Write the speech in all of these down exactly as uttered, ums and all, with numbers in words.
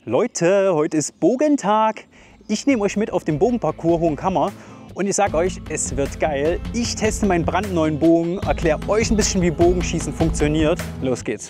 Leute, heute ist Bogentag. Ich nehme euch mit auf den Bogenparcours Hohenkammer und ich sage euch, es wird geil. Ich teste meinen brandneuen Bogen, erkläre euch ein bisschen, wie Bogenschießen funktioniert. Los geht's.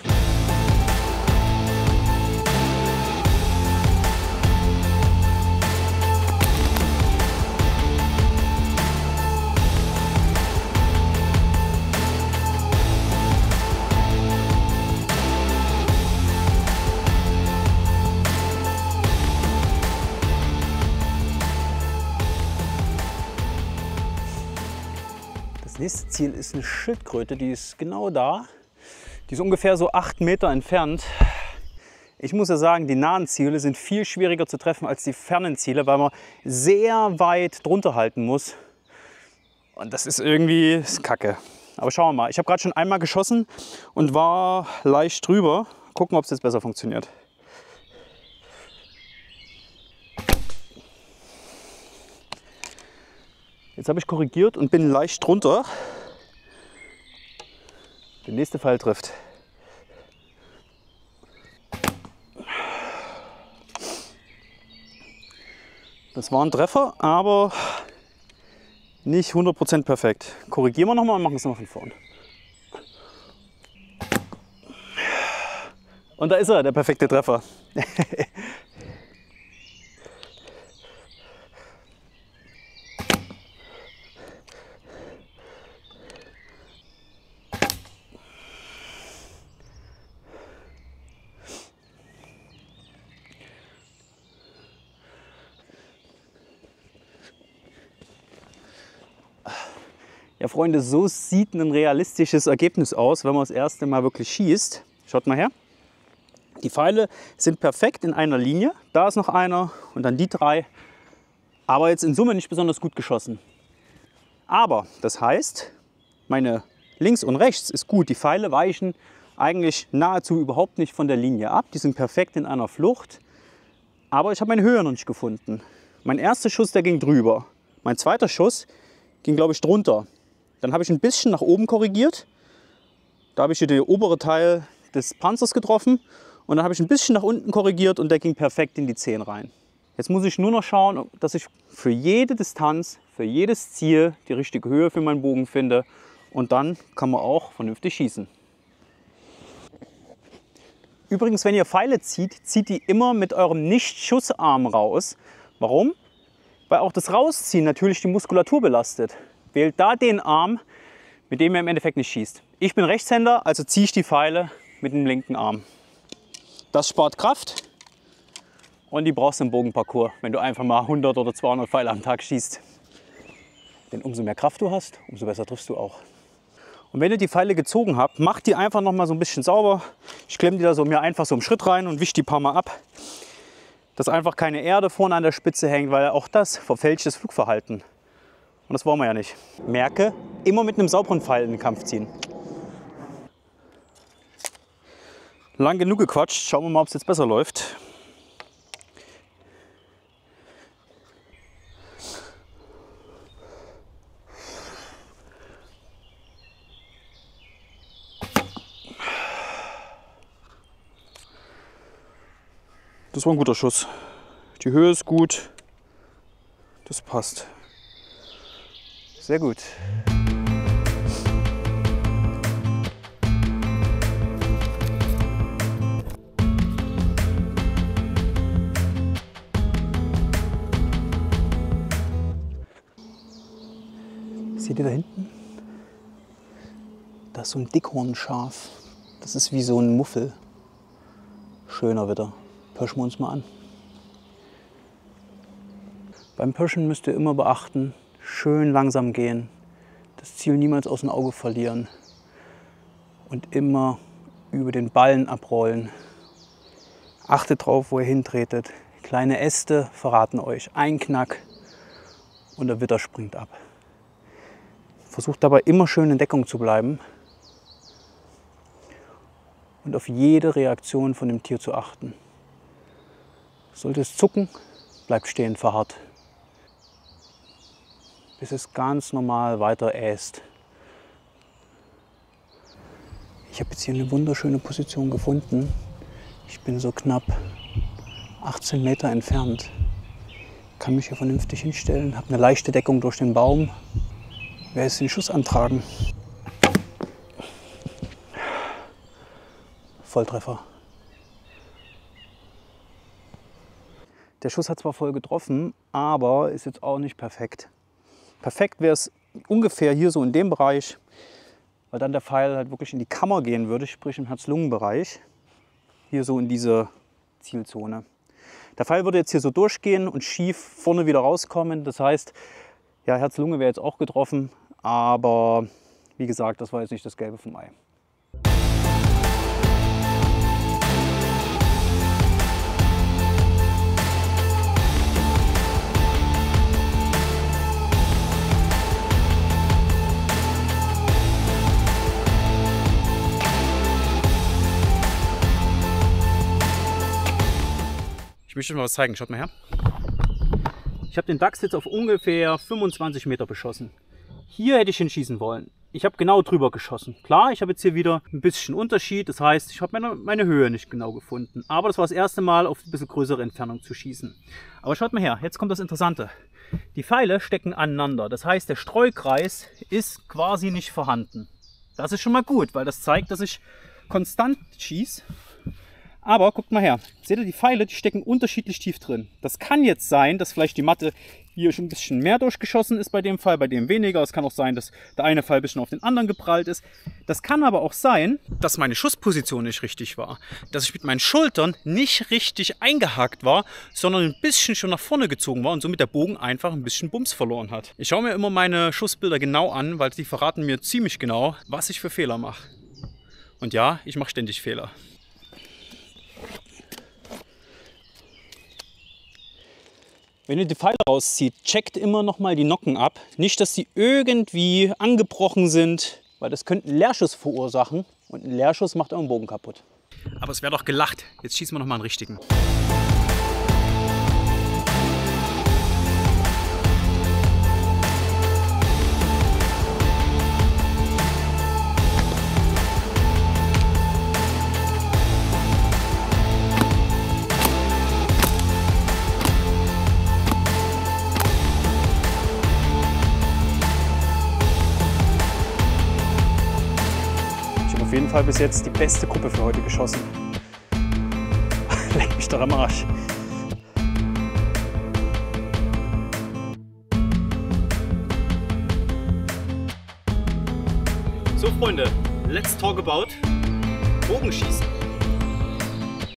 Das nächste Ziel ist eine Schildkröte, die ist genau da. Die ist ungefähr so acht Meter entfernt. Ich muss ja sagen, die nahen Ziele sind viel schwieriger zu treffen als die fernen Ziele, weil man sehr weit drunter halten muss. Und das ist irgendwie das ist Kacke. Aber schauen wir mal. Ich habe gerade schon einmal geschossen und war leicht drüber. Gucken, ob es jetzt besser funktioniert. Jetzt habe ich korrigiert und bin leicht drunter. Der nächste Pfeil trifft. Das war ein Treffer, aber nicht hundert Prozent perfekt. Korrigieren wir nochmal und machen es nochmal von vorn. Und da ist er, der perfekte Treffer. Ja, Freunde, so sieht ein realistisches Ergebnis aus, wenn man das erste Mal wirklich schießt. Schaut mal her. Die Pfeile sind perfekt in einer Linie. Da ist noch einer und dann die drei. Aber jetzt in Summe nicht besonders gut geschossen. Aber das heißt, meine links und rechts ist gut. Die Pfeile weichen eigentlich nahezu überhaupt nicht von der Linie ab. Die sind perfekt in einer Flucht. Aber ich habe meine Höhe noch nicht gefunden. Mein erster Schuss, der ging drüber. Mein zweiter Schuss ging, glaube ich, drunter. Dann habe ich ein bisschen nach oben korrigiert. Da habe ich hier den oberen Teil des Panzers getroffen. Und dann habe ich ein bisschen nach unten korrigiert und der ging perfekt in die Zehen rein. Jetzt muss ich nur noch schauen, dass ich für jede Distanz, für jedes Ziel die richtige Höhe für meinen Bogen finde. Und dann kann man auch vernünftig schießen. Übrigens, wenn ihr Pfeile zieht, zieht die immer mit eurem Nicht-Schussarm raus. Warum? Weil auch das Rausziehen natürlich die Muskulatur belastet. Wählt da den Arm, mit dem ihr im Endeffekt nicht schießt. Ich bin Rechtshänder, also ziehe ich die Pfeile mit dem linken Arm. Das spart Kraft und die brauchst du im Bogenparcours, wenn du einfach mal hundert oder zweihundert Pfeile am Tag schießt. Denn umso mehr Kraft du hast, umso besser triffst du auch. Und wenn ihr die Pfeile gezogen habt, macht die einfach noch mal so ein bisschen sauber. Ich klemme die da so mir einfach so im Schritt rein und wische die ein paar Mal ab. Dass einfach keine Erde vorne an der Spitze hängt, weil auch das verfälscht das Flugverhalten. Und das wollen wir ja nicht. Merke, immer mit einem sauberen Pfeil in den Kampf ziehen. Lang genug gequatscht, schauen wir mal, ob es jetzt besser läuft. Das war ein guter Schuss. Die Höhe ist gut. Das passt. Sehr gut. Seht ihr da hinten? Da ist so ein Dickhornschaf. Das ist wie so ein Muffel. Schöner Witter. Pirschen wir uns mal an. Beim Pirschen müsst ihr immer beachten, schön langsam gehen, das Ziel niemals aus dem Auge verlieren und immer über den Ballen abrollen. Achtet drauf, wo ihr hintretet. Kleine Äste verraten euch. Ein Knack und der Witter springt ab. Versucht dabei immer schön in Deckung zu bleiben und auf jede Reaktion von dem Tier zu achten. Sollte es zucken, bleibt stehen, verharrt. Bis es ganz normal weiter äst. Ich habe jetzt hier eine wunderschöne Position gefunden. Ich bin so knapp achtzehn Meter entfernt. Kann mich hier vernünftig hinstellen, habe eine leichte Deckung durch den Baum. Werde jetzt den Schuss antragen. Volltreffer. Der Schuss hat zwar voll getroffen, aber ist jetzt auch nicht perfekt. Perfekt wäre es ungefähr hier so in dem Bereich, weil dann der Pfeil halt wirklich in die Kammer gehen würde, sprich im Herz-Lungen-Bereich. Hier so in diese Zielzone. Der Pfeil würde jetzt hier so durchgehen und schief vorne wieder rauskommen. Das heißt, ja, Herz-Lunge wäre jetzt auch getroffen, aber wie gesagt, das war jetzt nicht das Gelbe vom Ei. Ich möchte euch mal was zeigen, schaut mal her. Ich habe den Dachs jetzt auf ungefähr fünfundzwanzig Meter beschossen. Hier hätte ich hinschießen wollen. Ich habe genau drüber geschossen. Klar, ich habe jetzt hier wieder ein bisschen Unterschied. Das heißt, ich habe meine, meine Höhe nicht genau gefunden. Aber das war das erste Mal, auf ein bisschen größere Entfernung zu schießen. Aber schaut mal her, jetzt kommt das Interessante. Die Pfeile stecken aneinander. Das heißt, der Streukreis ist quasi nicht vorhanden. Das ist schon mal gut, weil das zeigt, dass ich konstant schieße. Aber guckt mal her, seht ihr, die Pfeile, die stecken unterschiedlich tief drin. Das kann jetzt sein, dass vielleicht die Matte hier schon ein bisschen mehr durchgeschossen ist bei dem Pfeil, bei dem weniger. Es kann auch sein, dass der eine Pfeil ein bisschen auf den anderen geprallt ist. Das kann aber auch sein, dass meine Schussposition nicht richtig war. Dass ich mit meinen Schultern nicht richtig eingehakt war, sondern ein bisschen schon nach vorne gezogen war und somit der Bogen einfach ein bisschen Bums verloren hat. Ich schaue mir immer meine Schussbilder genau an, weil die verraten mir ziemlich genau, was ich für Fehler mache. Und ja, ich mache ständig Fehler. Wenn ihr die Pfeile rauszieht, checkt immer noch mal die Nocken ab. Nicht, dass die irgendwie angebrochen sind, weil das könnte einen Leerschuss verursachen. Und ein Leerschuss macht euren Bogen kaputt. Aber es wäre doch gelacht. Jetzt schießen wir noch mal einen richtigen. Auf jeden Fall bis jetzt die beste Gruppe für heute geschossen. Leck mich doch am Arsch. So Freunde, let's talk about Bogenschießen.